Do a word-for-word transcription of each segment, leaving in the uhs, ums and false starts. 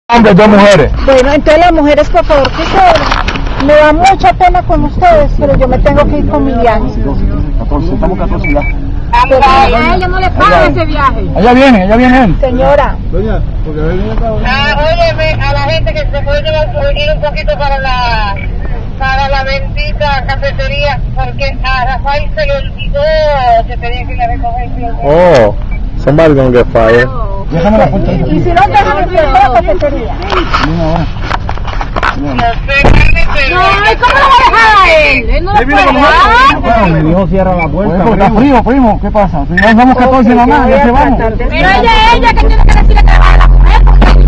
hombres, dos mujeres. Bueno, entonces las mujeres, por favor, que se... Me da mucha pena con ustedes, pero yo me tengo que ir con mi viaje. catorce, estamos catorce ya. A ella no le paga ese viaje. Allá viene, allá viene él. Señora. Doña, porque viene acá. Ah, óyeme, a la gente que se puede llevar ir un poquito para la para la bendita cafetería, porque a Rafael se le olvidó que tenía que ir a recoger. Oh, somebody gonna get fired. Déjame la puerta. Y si no, déjame que a la cafetería. No sé, pero... No, ¿y cómo lo va a dejar a él? Él no lo puede dejar. Bueno, mi hijo cierra la puerta. Está frío, primo, ¿qué pasa? Si ya somos catorce nada más, ya se vamos. Pero ella es ella que tiene que decirle que le va a la mujer.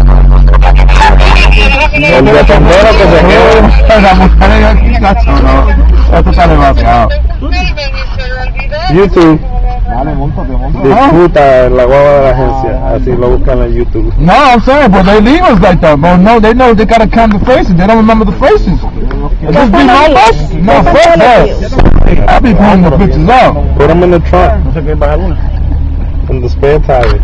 El botondero que se quede. La mujer aquí, cacho, no. Esto está demasiado. YouTube. Dale, montate, montate. Disfruta la guagua de la agencia. Así lo buscan en YouTube. No, I'm saying, but they leave us like that, bro. No, they know they gotta count the faces. They don't remember the faces. Just be my bus. No, fuck that. I be pulling the pictures out. Put them in the trunk. No sé qué pasa alguna. In the spare tire.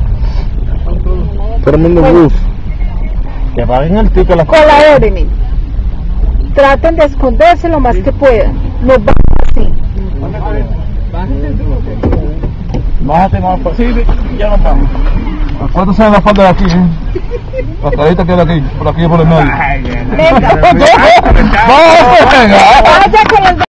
Put them in the roof. Que paguen el ticket la Con la orden. Traten de esconderse lo más que puedan. Nos vamos así. Bájate más fácil, ya no vamos. ¿Cuánto sale la falda de aquí, eh? La carita queda aquí, por aquí por el medio. Venga. Venga. Vaya con el